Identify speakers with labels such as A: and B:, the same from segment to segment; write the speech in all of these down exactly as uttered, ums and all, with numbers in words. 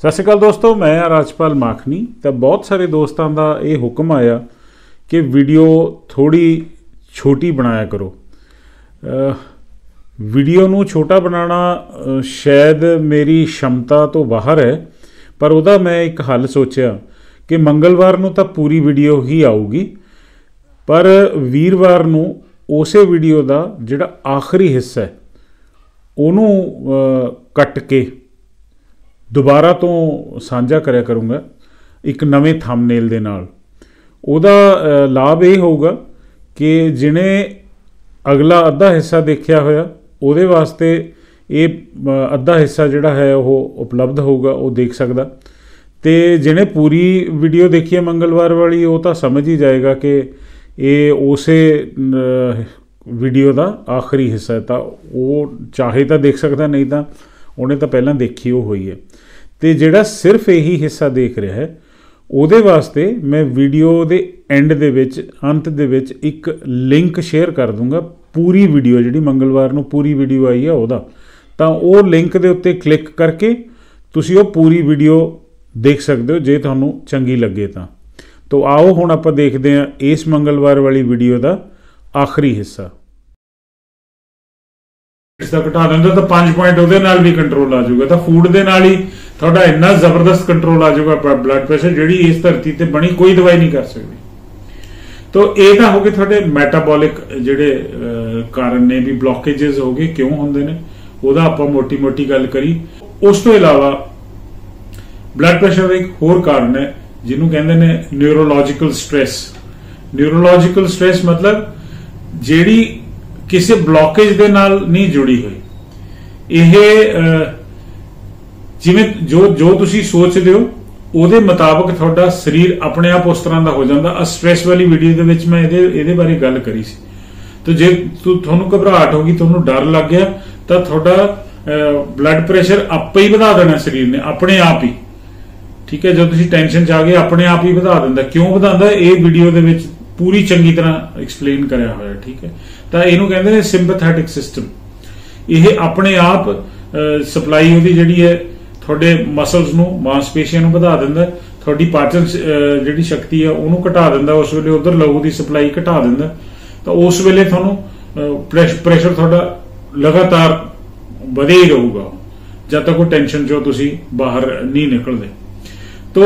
A: सत श्री अकाल दोस्तों, मैं राजपाल माखनी। तो बहुत सारे दोस्तों का ये हुक्म आया कि वीडियो थोड़ी छोटी बनाया करो। आ, वीडियो नू छोटा बनाना शायद मेरी क्षमता तो बाहर है, पर उदा मैं एक हल सोचा कि मंगलवार नू तो पूरी वीडियो ही आऊगी, पर वीरवार नू उसे वीडियो का जिहड़ा आखिरी हिस्सा है उहनू कट के दोबारा तो साझा करया करूँगा एक नवे थंबनेल दे नाल। उहदा लाभ ये होगा कि जिन्हें अगला अद्धा हिस्सा देखिया होया उहदे वास्ते ये अद्धा हिस्सा जिहड़ा है वो उपलब्ध होगा, वो देख सकदा। ते जिन्हें पूरी वीडियो देखी है मंगलवार वाली वो तो समझ ही जाएगा कि ये उसे वीडियो का आखिरी हिस्सा है, तो वो चाहे तो देख सकता, नहीं तो उन्हें तो पहला देखी हो हुई है। तो जिहड़ा सिर्फ यही हिस्सा देख रहा है उहदे वास्ते मैं वीडियो दे एंड दे विच अंत दे विच एक लिंक शेयर कर दूंगा। पूरी वीडियो जिहड़ी मंगलवार नूं पूरी वीडियो आई है उहदा, तो वो लिंक दे उत्ते क्लिक करके तुसीं वो पूरी वीडियो देख सकते हो जे तुहानूं चंगी लगे तो। तो आओ हुण आपां देखदे हां इस मंगलवार वाली वीडियो का आखिरी हिस्सा। इसका घटा देंगे तो पांच पॉइंट उहदे नाल भी कंट्रोल आ जाऊगा, तो फूड दे नाल ही थोड़ा इन्ना जबरदस्त कंट्रोल आ जाऊगा ब्लड प्रेशर, जिहड़ी इस धरती ते बनी कोई दवाई नहीं कर सकती। तो ये तो हो गए थोड़े मैटाबॉलिक जिहड़े कारण ने भी, ब्लॉकेजेस हो गए क्यों होंदे ने, उहदा आपां मोटी मोटी गल करी। उस तो इलावा ब्लड प्रेशर का एक होर कारण है जिन्हों कहते ने न्यूरोलॉजिकल स्ट्रेस। न्यूरोलॉजिकल स्ट्रेस मतलब जिहड़ी किसी ब्लॉकेज दे नाल नहीं जुड़ी हुई। यह जिवें जो जो तुसी सोचदे हो उहदे मुताबक थोड़ा शरीर अपने आप उस तरह का हो जाता। स्ट्रेस वाली वीडियो दे विच मैं इहदे बारे गल करी सी। तो जे तुहानूं घबराहट होगी, तुहानूं डर लग गया, तो थोड़ा ब्लड प्रेशर आपे ही वधा देना शरीर ने अपने आप ही। ठीक है, जो तुसी टेंशन च आ गए अपने आप ही वधा दिंदा। क्यों वधांदा ये वीडियो दे विच पूरी चंगी तरह एक्सप्लेन कराया होया। ठीक है, तो इहनूं कहंदे ने सिंपैथेटिक सिस्टम। यह अपने आप सप्लाई उहदी जिहड़ी है थोड़े मसल्स नूं मांसपेशियां नूं वधा दिंदा, थोड़ी पाचन जिहड़ी शक्ति है उहनूं घटा दिंदा, उस वेले उधर लहू की सप्लाई घटा दिंदा। तो उस वेले तुहानूं प्रेशर थोड़ा लगातार वधे ही रहूगा जब तक वो टेंशन चो तुसीं बाहर नहीं निकलदे। तो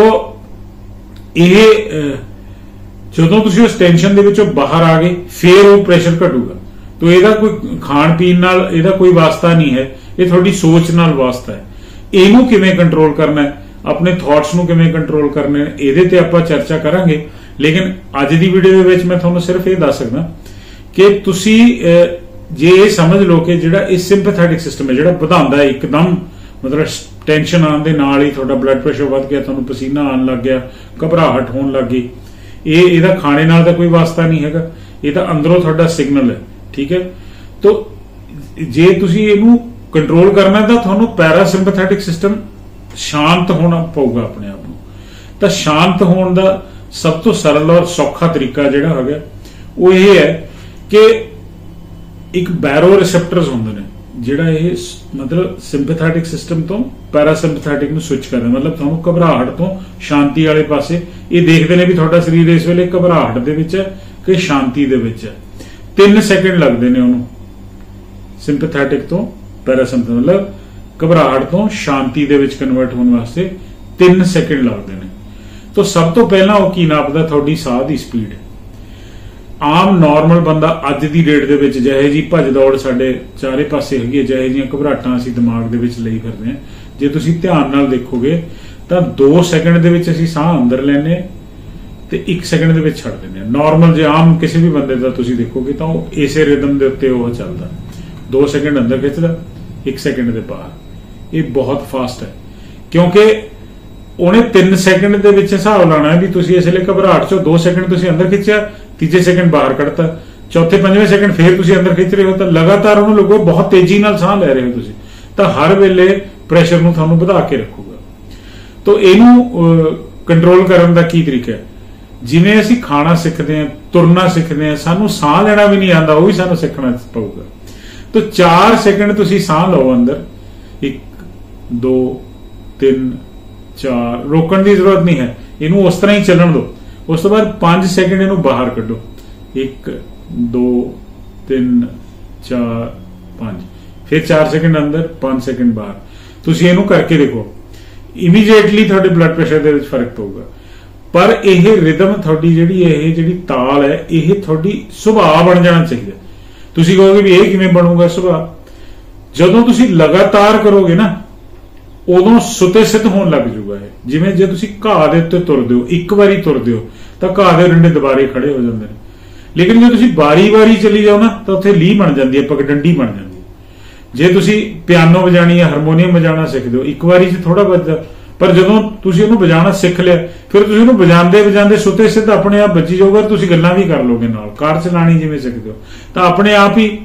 A: यह ਜਦੋਂ ਤੁਸੀਂ ਉਸ ਟੈਨਸ਼ਨ ਦੇ ਵਿੱਚੋਂ ਬਾਹਰ ਆ ਗਏ ਫਿਰ ਉਹ ਪ੍ਰੈਸ਼ਰ ਘਟੂਗਾ। तो ਇਹਦਾ ਕੋਈ ਖਾਣ ਪੀਣ ਨਾਲ ਇਹਦਾ ਕੋਈ ਵਾਸਤਾ ਨਹੀਂ ਹੈ, ਇਹ ਤੁਹਾਡੀ ਸੋਚ ਨਾਲ ਵਾਸਤਾ ਹੈ। ਇਹਨੂੰ ਕਿਵੇਂ ਕੰਟਰੋਲ ਕਰਨਾ ਹੈ, ਆਪਣੇ ਥਾਟਸ ਨੂੰ ਕਿਵੇਂ ਕੰਟਰੋਲ ਕਰਨੇ ਨੇ, ਇਹਦੇ ਤੇ ਆਪਾਂ ਚਰਚਾ ਕਰਾਂਗੇ। ਲੇਕਿਨ ਅੱਜ ਦੀ ਵੀਡੀਓ ਦੇ ਵਿੱਚ ਮੈਂ ਤੁਹਾਨੂੰ ਸਿਰਫ ਇਹ ਦੱਸ ਸਕਦਾ ਕਿ ਤੁਸੀਂ ਜੇ ਇਹ ਸਮਝ ਲਓ ਕਿ ਜਿਹੜਾ ਇਹ ਸਿੰਪੈਥੈਟਿਕ ਸਿਸਟਮ ਹੈ ਜਿਹੜਾ ਵਧਾਉਂਦਾ ਹੈ ਇੱਕਦਮ, ਮਤਲਬ ਟੈਨਸ਼ਨ ਆਉਣ ਦੇ ਨਾਲ ਹੀ ਤੁਹਾਡਾ ਬਲੱਡ ਪ੍ਰੈਸ਼ਰ ਵੱਧ ਗਿਆ, ਤੁਹਾਨੂੰ ਪਸੀਨਾ ਆਉਣ ਲੱਗ ਗਿਆ, ਘਬਰਾਹਟ ਹੋਣ ਲੱਗ ਗਈ, ਇਹ ਇਹਦਾ ਖਾਣੇ ਨਾਲ ਤਾਂ ਕੋਈ ਵਾਸਤਾ ਨਹੀਂ ਹੈਗਾ, ਇਹ ਤਾਂ ਅੰਦਰੋਂ ਤੁਹਾਡਾ ਸਿਗਨਲ ਹੈ। ਠੀਕ ਹੈ, तो ਜੇ ਤੁਸੀਂ ਇਹਨੂੰ ਕੰਟਰੋਲ ਕਰਨਾ ਤਾਂ ਤੁਹਾਨੂੰ ਪੈਰਾਸਿੰਪੈਥੈਟਿਕ ਸਿਸਟਮ ਸ਼ਾਂਤ ਹੋਣਾ ਪਊਗਾ ਆਪਣੇ ਆਪ ਨੂੰ। ਤਾਂ ਸ਼ਾਂਤ ਹੋਣ ਦਾ ਸਭ ਤੋਂ ਸਰਲ ਔਰ ਸੌਖਾ ਤਰੀਕਾ ਜਿਹੜਾ ਹੈਗਾ ਉਹ ਇਹ ਹੈ ਕਿ ਇੱਕ ਬੈਰੋ ਰਿਸੈਪਟਰਸ ਹੁੰਦੇ ਨੇ ਜਿਹੜਾ ਇਹ ਮਤਲਬ ਸਿੰਪੈਥੈਟਿਕ ਸਿਸਟਮ ਤੋਂ ਪੈਰਾਸਿੰਪੈਥੈਟਿਕ ਨੂੰ ਸਵਿਚ ਕਰਦਾ। ਮਤਲਬ ਤੁਹਾਨੂੰ ਘਬਰਾਹਟ ਤੋਂ ਸ਼ਾਂਤੀ ਵਾਲੇ ਪਾਸੇ ਇਹ ਦੇਖਦੇ ਨੇ ਵੀ ਤੁਹਾਡਾ ਸਰੀਰ ਇਸ ਵੇਲੇ ਘਬਰਾਹਟ ਦੇ ਵਿੱਚ ਹੈ ਕਿ ਸ਼ਾਂਤੀ ਦੇ ਵਿੱਚ ਹੈ। ਤਿੰਨ ਸੈਕਿੰਡ ਲੱਗਦੇ ਨੇ ਉਹਨੂੰ ਸਿੰਪੈਥੈਟਿਕ ਤੋਂ ਪੈਰਾਸਿੰਪੈਥਿਕ ਮਤਲਬ ਘਬਰਾਹਟ ਤੋਂ ਸ਼ਾਂਤੀ ਦੇ ਵਿੱਚ ਕਨਵਰਟ ਹੋਣ ਵਾਸਤੇ ਤਿੰਨ ਸੈਕਿੰਡ ਲੱਗਦੇ ਨੇ। ਤਾਂ ਸਭ ਤੋਂ ਪਹਿਲਾਂ ਉਹ ਕੀ ਨਾਪਦਾ ਤੁਹਾਡੀ ਸਾਹ ਦੀ ਸਪੀਡ। ਆਮ ਨਾਰਮਲ ਬੰਦਾ ਅੱਜ ਦੀ ਡੇਟ ਦੇ ਵਿੱਚ ਜਿਹੇ ਜੀ ਭੱਜ ਦੌੜ ਸਾਡੇ ਚਾਰੇ ਪਾਸੇ ਹੈਗੀ ਹੈ, ਜਿਹੇ ਜੀਆਂ ਘਬਰਾਹਟਾਂ ਅਸੀਂ ਦਿਮਾਗ ਦੇ ਵਿੱਚ ਲਈ ਫਿਰਦੇ ਹਾਂ, ਜੇ ਤੁਸੀਂ ਧਿਆਨ ਨਾਲ ਦੇਖੋਗੇ ਤਾਂ ਦੋ ਸੈਕਿੰਡ ਦੇ ਵਿੱਚ ਅਸੀਂ ਸਾਹ ਅੰਦਰ ਲੈਂਦੇ ਤੇ ਇੱਕ ਸੈਕਿੰਡ ਦੇ ਵਿੱਚ ਛੱਡ ਦਿੰਦੇ ਹਾਂ। ਨਾਰਮਲ ਜੇ ਆਮ ਕਿਸੇ ਵੀ ਬੰਦੇ ਦਾ ਤੁਸੀਂ ਦੇਖੋਗੇ ਤਾਂ ਉਹ ਇਸੇ ਰਿਦਮ ਦੇ ਉੱਤੇ ਉਹ ਚੱਲਦਾ, ਦੋ ਸੈਕਿੰਡ ਅੰਦਰ ਖਿੱਚਦਾ, ਇੱਕ ਸੈਕਿੰਡ ਦੇ ਬਾਹਰ। ਇਹ ਬਹੁਤ ਫਾਸਟ ਹੈ ਕਿਉਂਕਿ ਉਹਨੇ ਤਿੰਨ ਸੈਕਿੰਡ ਦੇ ਵਿੱਚ ਹਿਸਾਬ ਲਾਉਣਾ ਹੈ ਵੀ ਤੁਸੀਂ ਇਸ ਵੇਲੇ ਘਬਰਾਹਟ ਚੋਂ ਦੋ ਸੈਕਿੰਡ ਤੁਸੀਂ ਅੰਦਰ ਖਿੱਚਿਆ, ਤੀਜੇ ਸੈਕਿੰਡ ਬਾਹਰ ਕੱਢਤਾ, ਚੌਥੇ ਪੰਜਵੇਂ ਸੈਕਿੰਡ ਫੇਰ ਤੁਸੀਂ ਅੰਦਰ ਖਿੱਚ ਰਹੇ ਹੋ, ਤਾਂ ਲਗਾਤਾਰ ਉਹਨੂੰ ਲੱਗੋ ਬਹੁਤ ਤੇਜ਼ੀ ਨਾਲ ਸਾਹ ਲੈ ਰਹੇ ਹੋ ਤੁਸੀਂ, ਤਾਂ ਹਰ ਵੇਲੇ ਪ੍ਰੈਸ਼ਰ ਨੂੰ ਤੁਹਾਨੂੰ ਵਧਾ ਕੇ ਰੱਖੂਗਾ। ਤਾਂ ਇਹਨੂੰ ਕੰਟਰੋਲ ਕਰਨ ਦਾ ਕੀ ਤਰੀਕਾ ਹੈ? ਜਿਵੇਂ ਅਸੀਂ ਖਾਣਾ ਸਿੱਖਦੇ ਹਾਂ, ਤੁਰਨਾ ਸਿੱਖਦੇ ਹਾਂ, ਸਾਨੂੰ ਸਾਹ ਲੈਣਾ ਵੀ ਨਹੀਂ ਆਉਂਦਾ, ਉਹ ਵੀ ਸਾਨੂੰ ਸਿੱਖਣਾ ਪਊਗਾ। ਤਾਂ ਚਾਰ ਸੈਕਿੰਡ ਤੁਸੀਂ ਸਾਹ ਲਓ ਅੰਦਰ, ਇੱਕ ਦੋ ਤਿੰਨ चार, रोकण की जरूरत नहीं है, इनू उस तरह ही चलन दो। उस तो बाद पांच सैकेंड इनू बाहर कड्डो, एक दो तीन चार पांच, फिर चार सैकेंड अंदर पांच सैकेंड बाहर। तुसीं इनू करके देखो, इमीडिएटली थोड़े ब्लड प्रेशर दे विच फर्क पऊगा। पर यह रिदम थोड़ी जिहड़ी यह जिहड़ी ताल है, यह थोड़ी सुभाव बन जाना चाहिए। तुसीं कहोगे भी यह किवें बनूगा सुभाव? जदों तुसीं लगातार करोगे ना, उदों सुते सिद्ध होण लग जूगा है। जिवें जे तुसीं घाह दे उत्ते तुरदे हो, एक बारी तुरदे हो तां घाह दे डंडे दुबारे खड़े हो जांदे ने, लेकिन जे तुसीं बारी बारी चली जाओ ना तां उत्थे लीह बन जांदी है, पगडंडी बन जांदी है। जे तुसीं पियानो वजाणी या हारमोनीयम वजाना सिखदे हो, एक बारी च थोड़ा बजदा, पर जदों तुसीं उहनूं वजाना सिख लिया, फिर तुसीं उहनूं वजांदे वजांदे सुते सिद्ध अपने आप बची जाऊगा। तुसीं गल्लां भी कर लोगे नाल, कार चलाणी जिवें सिखदे हो तां अपने आप ही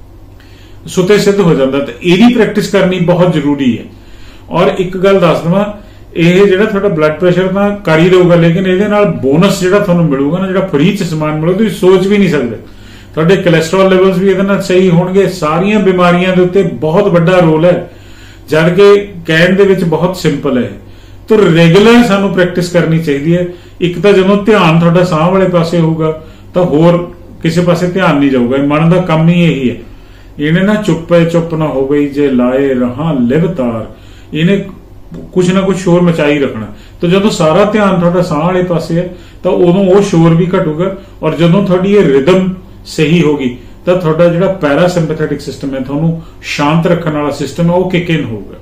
A: सुते सिद्ध हो जाता। तो यही प्रैक्टिस करनी बहुत जरूरी है। और एक गल दस दवां, यह जो थोड़ा ब्लड प्रेशर तो कर ही देगा, लेकिन ये बोनस जो थोड़ा मिलूगा ना, जो फ्री च समान मिलेगा, तुम सोच भी नहीं सकते। थोड़े कोलेस्ट्रॉल लेवल्स भी ये सही होंगे। सारिया बीमारियों के उत्ते बहुत बड़ा रोल है, जबकि कहण दे विच बहुत सिंपल है। तो रेगुलर सानू प्रैक्टिस करनी चाहिए है। एक तो जो ध्यान थोड़ा साह वाले पासे होगा तो होर किसी पासे ध्यान नहीं जाऊगा। मन का काम ही यही है। इन्हें ना चुप्पे चुप ना हो गई जे लाए रहा लिव तार, इन्हें कुछ ना कुछ शोर मचाई रखना। तो जो सारा ध्यान थोड़ा साह वाले पासे है तो उदों वो शोर भी घटूगा। और जो थोड़ी ये रिदम सही होगी तो थोड़ा जो पैरासिंपैथेटिक सिस्टम है, थोनू शांत रखने वाला सिस्टम है, वो किक इन होगा।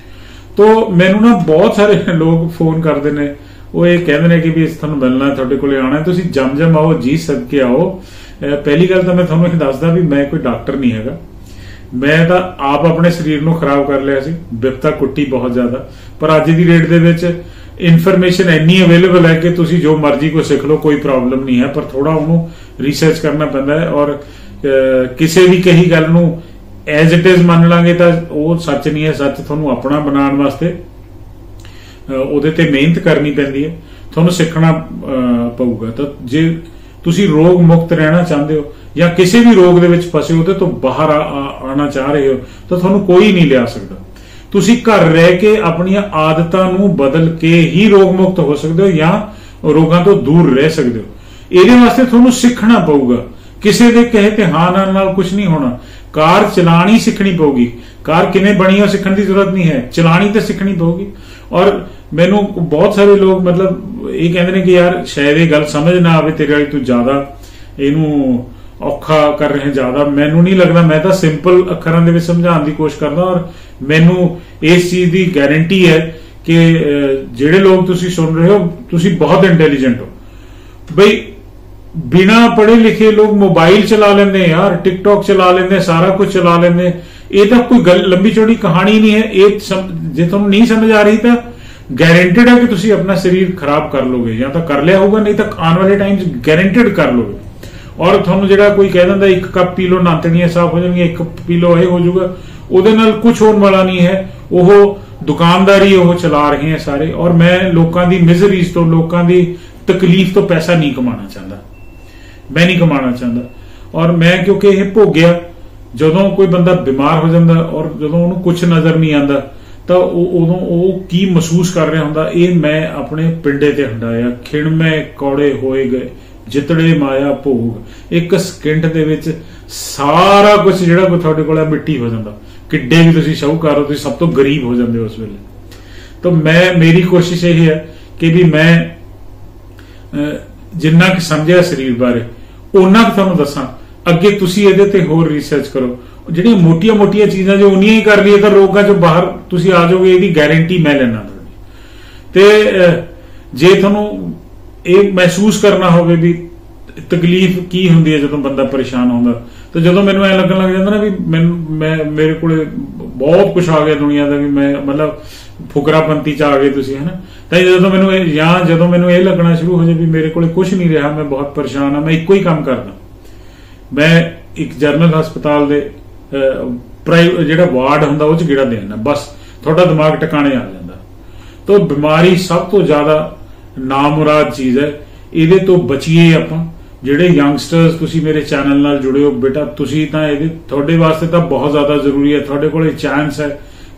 A: तो मैनू ना बहुत सारे लोग फोन करते हैं, वो ये कहते हैं कि भी थोड़ा मिलना, थोड़े को आना, तुम जम जम आओ जी, सदके आओ। पहली गल तो मैं थोड़ा ये दसदा भी मैं कोई डॉक्टर नहीं है, मैं तो आप अपने शरीर को खराब कर लिया सी, बिपता कुट्टी बहुत ज्यादा। पर अज की डेट दे इनफॉर्मेशन इन्नी अवेलेबल है कि तुसी जो मर्जी को सिख लो, कोई प्रॉब्लम नहीं है। पर थोड़ा उन्होंने रिसर्च करना पैंदा है। और किसी भी कही गल नूं एज इट इज मन लांगे तो वो सच नहीं है। सच थोनू अपना बनाने वास्ते उहदे ते मेहनत करनी पैंदी है, थोनू सीखना पऊगा। तो जे तुसी रोग मुक्त रहना चाहते हो या किसी भी रोग दे विच फसे हो, तो बाहर आ, आ, आना चाह रहे हो, तो थोनू कोई नहीं लिया सकता। तुसी घर रह के अपनी आदतां नूं बदल के ही रोग मुक्त हो सकते हो या रोगां तो दूर रह सकते हो। इहदे वास्ते थोनू सीखना पऊगा। किसी दे कहे ते हां नाल नाल कुछ नहीं होना। कार चलानी सीखनी पऊगी। कार किवें बनी है सीखने की जरूरत नहीं है, चलानी तो सीखनी पऊगी। और मैनू बहुत सारे लोग मतलब ये कहते हैं कि यार शायद ये गल समझ ना आवे तेरे वाली, तू ज्यादा इनू औखा कर रहे ज्यादा। मैनू नहीं लगता, मैं तो सिंपल अखरां दे विच समझाउण दी कोशिश करदा। और मैनू इस चीज की गारंटी है कि जिहड़े लोग तुसीं सुन रहे हो, तुसीं बहुत इंटैलीजेंट हो। बई बिना पढ़े लिखे लोग मोबाइल चला लेंदे यार, टिकटॉक चला लेंदे, सारा कुछ चला लेंदे। ये तो कोई गल लंबी चौड़ी कहानी नहीं है। ये जे तुहानूं नहीं समझ आ रही तो गारंटेड है कि तुसीं अपना शरीर खराब कर लोगे, या तो कर लिया होगा, नहीं तो आने वाले टाइम गारंटेड कर लोगे। और थोनू जिहड़ा कोई कह दिंदा एक कप पी लो नातड़ियां साफ हो जाएंगी, एक कप पी लो ये हो जाऊगा, उहदे नाल कुछ होने वाला नहीं है। वो दुकानदारी वो चला रहे हैं सारे। और मैं लोगों की मिजरीज तो, लोगों की तकलीफ तो पैसा नहीं कमाना चाहता, मैं नहीं कमाना चाहता। और मैं क्योंकि यह भोगया, जदों कोई बंदा बीमार हो जाता और जदों उन्होंने कुछ नजर नहीं आता तो उदों वो की महसूस कर रहा होंदा, ये मैं अपने पिंडे ते हंडाया, खिणमे कौड़े होए गए जितड़े माया भोग। एक सकिंट दे विच सारा कुछ जिहड़ा कोई तुहाडे कोल मिट्टी हो जाता। किड्डे भी तुसीं शाहूकार हो, तुसीं सब तो गरीब हो जाते हो उस वेले। तो मैं मेरी कोशिश यही है कि भी मैं जिन्ना कि समझिया शरीर बारे उन्ना कि तुहानूं दसां। अगे तुसीं इहदे ते होर रिसर्च करो। ਜਿਹੜੀਆਂ मोटिया मोटिया चीज़ां जो उन्नियां ही कर लीए तो रोगां चों बाहर तुसीं आ जाओगे, ਇਹਦੀ गारंटी मैं लेना तुहाडी। ते जे तुहानूं ਇਹ महसूस करना होवे भी तकलीफ की हुंदी है जदों बंदा परेशान होंदा, तो जदों मैनूं ऐ लगन लग जांदा ना भी मैं मेरे कोले बहुत कुछ आ गया दुनिया दा, भी मैं मतलब फुकरापंती च आ गए तुसीं, है ना। तो जदों मैनूं या जदों मैनूं ਇਹ लगना शुरू हो जाए भी मेरे कोले कुछ नहीं रहा, मैं बहुत परेशान हाँ, मैं इक्को ही काम करदा। मैं एक जनरल हस्पताल दे प्राइवेट जिहड़ा वार्ड हुंदा उह च गेड़ा देना, बस थोड़ा दिमाग टिकाणे आ जांदा। तो बीमारी सब तो ज्यादा नामुराद चीज है, इहदे तो बचीए आपां। जिहड़े यंगस्टर्स तुसीं मेरे चैनल नाल जुड़े हो बेटा, तुसीं तां इहदे तुहाडे वास्ते तां बहुत ज्यादा जरूरी है। तुहाडे कोले चांस है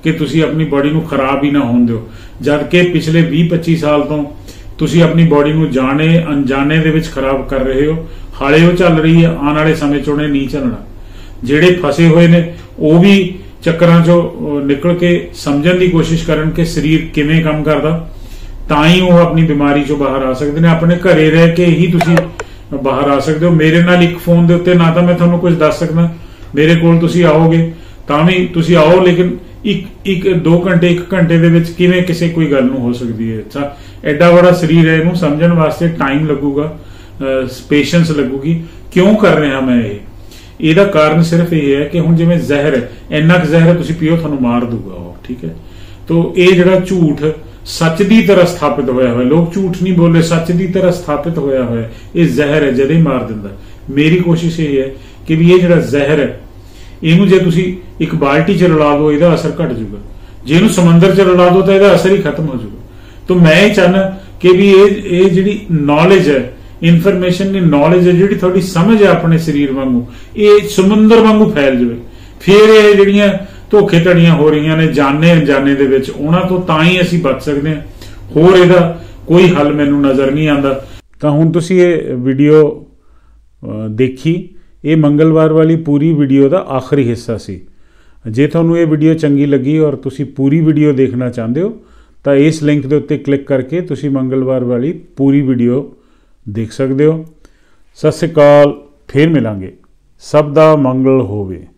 A: कि तुसी अपनी बॉडी नूं खराब ही ना होण दिओ, जबकि पिछले बीस पच्ची साल तो तुसी अपनी बॉडी नूं जाने अनजाने दे विच खराब कर रहे हो। हाले वो चल रही है, आने वाले समय चों नहीं चलना। ਜਿਹੜੇ फसे हुए ने ਉਹ भी ਚੱਕਰਾਂ ਚੋਂ निकल के समझण ਦੀ कोशिश करन कि शरीर किवें काम करदा, ਤਾਂ ਹੀ ਉਹ ਆਪਣੀ ਬਿਮਾਰੀ ਚੋਂ ਬਾਹਰ ਆ ਸਕਦੇ ਨੇ। ਆਪਣੇ ਘਰੇ ਰਹਿ ਕੇ ਹੀ ਤੁਸੀਂ ਬਾਹਰ ਆ ਸਕਦੇ ਹੋ। ਮੇਰੇ ਨਾਲ ਇੱਕ ਫੋਨ ਦੇ ਉੱਤੇ ਨਾ ਤਾਂ ਮੈਂ ਤੁਹਾਨੂੰ ਕੁਝ ਦੱਸ ਸਕਦਾ, ਮੇਰੇ ਕੋਲ ਤੁਸੀਂ ਆਓਗੇ ਤਾਂ ਵੀ ਤੁਸੀਂ ਆਓ, ਲੇਕਿਨ ਇੱਕ ਇੱਕ ਦੋ ਘੰਟੇ ਇੱਕ ਘੰਟੇ ਦੇ ਵਿੱਚ ਕਿਵੇਂ ਕਿਸੇ ਕੋਈ ਗੱਲ ਨੂੰ ਹੋ ਸਕਦੀ ਹੈ। ਅੱਛਾ, ਐਡਾ ਬੜਾ ਸਰੀਰ ਹੈ, ਇਹਨੂੰ ਸਮਝਣ ਵਾਸਤੇ ਟਾਈਮ ਲੱਗੂਗਾ, ਪੇਸ਼ੈਂਸ ਲੱਗੂਗੀ। ਕਿਉਂ ਕਰ ਰਿਹਾ ਮੈਂ ਇਹ? ਇਹਦਾ ਕਾਰਨ ਸਿਰਫ ਇਹ ਹੈ ਕਿ ਹੁਣ ਜਿਵੇਂ ਜ਼ਹਿਰ ਹੈ, ਇੰਨਾ ਕੁ ਜ਼ਹਿਰ ਤੁਸੀਂ ਪੀਓ ਤੁਹਾਨੂੰ ਮਾਰ ਦੂਗਾ ਉਹ, ਠੀਕ ਹੈ। ਤੋ ਇਹ ਜਿਹੜਾ ਝੂਠ ਸੱਚ ਦੀ ਤਰ੍ਹਾਂ ਸਥਾਪਿਤ ਹੋਇਆ ਹੋਇਆ, ਲੋਕ ਝੂਠ ਨਹੀਂ ਬੋਲੇ, ਸੱਚ ਦੀ ਤਰ੍ਹਾਂ ਸਥਾਪਿਤ ਹੋਇਆ ਹੋਇਆ ਇਹ ਜ਼ਹਿਰ ਹੈ, ਜਦੇ ਹੀ ਮਾਰ ਦਿੰਦਾ। ਮੇਰੀ ਕੋਸ਼ਿਸ਼ ਇਹ ਹੈ ਕਿ ਵੀ ਇਹ ਜਿਹੜਾ ਜ਼ਹਿਰ ਹੈ ਇਹਨੂੰ ਜੇ ਤੁਸੀਂ ਇੱਕ ਬਾਲਟੀ 'ਚ ਰਲਾ ਦਿਓ ਇਹਦਾ ਅਸਰ ਘਟ ਜਾਊਗਾ, ਜੇ ਇਹਨੂੰ ਸਮੁੰਦਰ 'ਚ ਰਲਾ ਦਿਓ ਤਾਂ ਇਹਦਾ ਅਸਰ ਹੀ ਖਤਮ ਹੋ ਜਾਊਗਾ। ਤਾਂ ਮੈਂ ਇਹ ਚਾਹੁੰਦਾ ਕਿ ਵੀ ਇਹ ਇਹ ਜਿਹੜੀ ਨੌਲੇਜ ਹੈ, ਇਨਫੋਰਮੇਸ਼ਨ ਦੀ ਨੌਲੇਜ ਹੈ, ਜਿਹੜੀ ਤੁਹਾਡੀ ਸਮਝ ਹੈ ਆਪਣੇ ਸਰੀਰ ਵਾਂਗੂ, ਇਹ ਸਮੁੰਦਰ ਵਾਂਗੂ ਫੈਲ ਜਾਵੇ। ਫਿਰ ਇਹ ਜਿਹੜੀਆਂ ਧੋਖੇ ਧੜੀਆਂ ਹੋ ਰਹੀਆਂ ਨੇ ਜਾਣੇ ਅਣਜਾਣੇ ਦੇ ਵਿੱਚ, ਉਹਨਾਂ ਤੋਂ ਤਾਂ ਹੀ ਅਸੀਂ ਬਚ ਸਕਦੇ ਹਾਂ। ਹੋਰ ਇਹਦਾ ਕੋਈ ਹੱਲ ਮੈਨੂੰ ਨਜ਼ਰ ਨਹੀਂ ਆਉਂਦਾ। ਤਾਂ ਹੁਣ ਤੁਸੀਂ ਇਹ ਵੀਡੀਓ ਦੇਖੀ, ਇਹ ਮੰਗਲਵਾਰ ਵਾਲੀ ਪੂਰੀ ਵੀਡੀਓ ਦਾ ਆਖਰੀ ਹਿੱਸਾ ਸੀ। ਜੇ ਤੁਹਾਨੂੰ ਇਹ ਵੀਡੀਓ ਚੰਗੀ ਲੱਗੀ ਔਰ ਤੁਸੀਂ ਪੂਰੀ ਵੀਡੀਓ ਦੇਖਣਾ ਚਾਹੁੰਦੇ ਹੋ ਤਾਂ ਇਸ ਲਿੰਕ ਦੇ ਉੱਤੇ ਕਲਿੱਕ ਕਰਕੇ ਤੁਸੀਂ ਮੰਗਲਵਾਰ ਵਾਲੀ ਪੂਰੀ ਵੀਡੀਓ ਦੇਖ ਸਕਦੇ ਹੋ। ਸਤਿ ਸ਼੍ਰੀ ਅਕਾਲ, ਫਿਰ ਮਿਲਾਂਗੇ। ਸਭ ਦਾ ਮੰਗਲ ਹੋਵੇ।